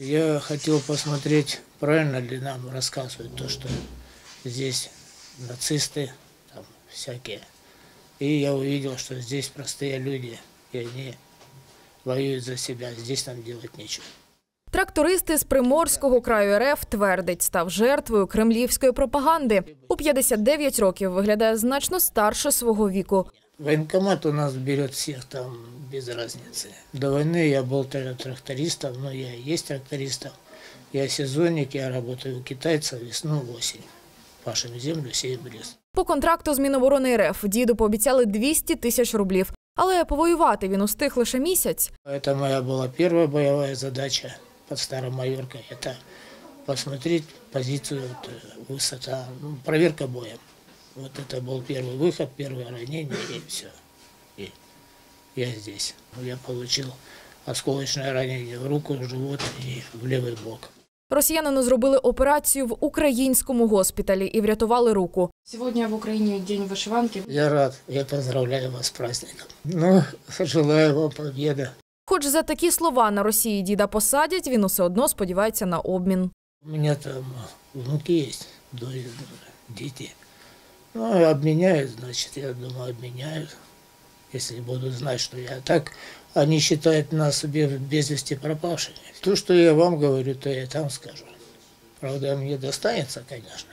Я хотел посмотреть, правильно ли нам рассказывают то, что здесь нацисты там всякие. И я увидел, что здесь простые люди, и они воюють за себя, здесь нам делать нечего. Тракторист із Приморського краю РФ твердить, став жертвою кремлівської пропаганди. У 59 років виглядає значно старше свого віку. Военкомат у нас берет всех там без разницы. До войны я был трактористом, но я и есть трактористом. Я сезонник, я работаю у китайцев весну, осень. Пашем землю, сеем лес. По контракту з Міноборони РФ діду пообіцяли 200 тисяч рублів. Але повоювати він устиг лише місяць. Это моя была первая боевая задача под Старомайоркой. Это посмотреть позицию, высота, проверка боя. Вот это был первый выход, первое ранение, и все. И я здесь. Я получил осколочное ранение в руку, в живот и в левый бок. Росіянину зробили операцію в українському госпіталі і врятували руку. Сьогодні в Україні день вишиванки. Я рад, я поздравляю вас з праздником. Ну, желаю вам победы. Хоч за такі слова на Росії діда посадять, він усе одно сподівається на обмін. У меня там внуки есть, дети. Ну, обменяют, значит, я думаю, обменяют. Если будут знать, что я так, они считают нас без вести пропавшими. То, что я вам говорю, то я там скажу. Правда, мне достанется, конечно.